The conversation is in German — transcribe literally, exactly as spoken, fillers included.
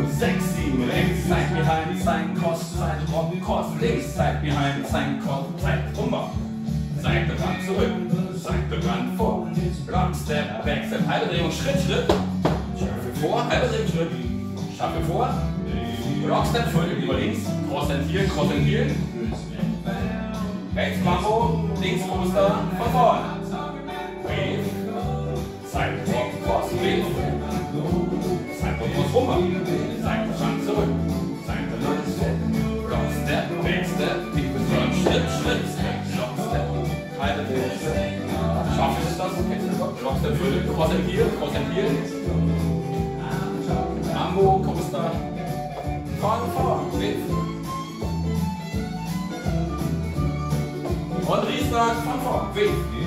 sechs, sieben, rechts, side behind, side cross, side rock, cross, links, side behind, side cross, side Rumba. Seite ran, zurück, Seite ran, vor, Rock, Step, Back, Step, halbe Drehung, Schritt, Schritt, Schaffe vor, halbe Drehung, Schritt, Schaffe vor, Rock, Step, voll über links, Cross and Heel, Cross and Heel, rechts Mambo, links Coaster, von vorne, Wave, Seite Rock, Cross, Wave, Seite Cross, Rumba, Seite ran, zurück, Seite ran, Step, Rock, Step, Back, Step, Kick, Turn, Schritt, Schritt, Step, Rock, Step, halbe Drehung, Schritt, Schaffe ist das, okay, Rock, Step, Viertel, Cross and Heel, Cross and Heel, Mambo, Coaster, vorne, vor, Wave, und Restart von vor, Wave.